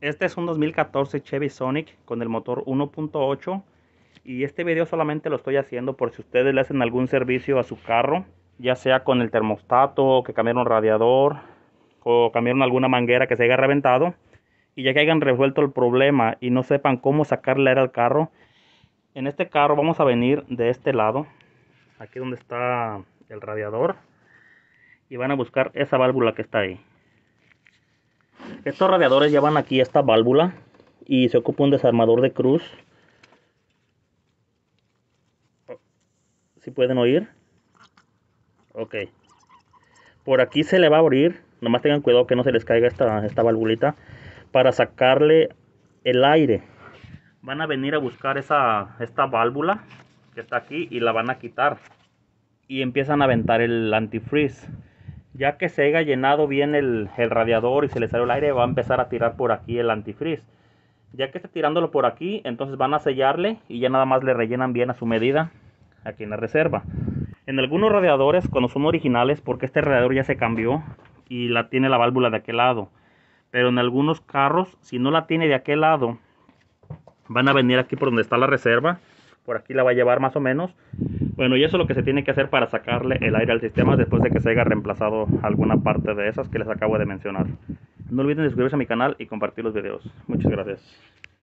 Este es un 2014 Chevy Sonic con el motor 1.8 y este video solamente lo estoy haciendo por si ustedes le hacen algún servicio a su carro, ya sea con el termostato, que cambiaron radiador o cambiaron alguna manguera que se haya reventado, y ya que hayan resuelto el problema y no sepan cómo sacarle aire al carro. En este carro vamos a venir de este lado, aquí donde está el radiador, y van a buscar esa válvula que está ahí. Estos radiadores llevan aquí esta válvula y se ocupa un desarmador de cruz. ¿Sí pueden oír? Ok. Por aquí se le va a abrir, nomás tengan cuidado que no se les caiga esta valvulita, para sacarle el aire. Van a venir a buscar esta válvula que está aquí y la van a quitar. Y empiezan a aventar el antifreeze. Ya que se haya llenado bien el radiador y se le salió el aire, va a empezar a tirar por aquí el antifreeze. Ya que esté tirándolo por aquí, entonces van a sellarle y ya nada más le rellenan bien a su medida aquí en la reserva. En algunos radiadores, cuando son originales, porque este radiador ya se cambió y tiene la válvula de aquel lado, pero en algunos carros, si no la tiene de aquel lado, van a venir aquí por donde está la reserva, por aquí la va a llevar más o menos. Bueno, y eso es lo que se tiene que hacer para sacarle el aire al sistema después de que se haya reemplazado alguna parte de esas que les acabo de mencionar. No olviden suscribirse a mi canal y compartir los videos. Muchas gracias.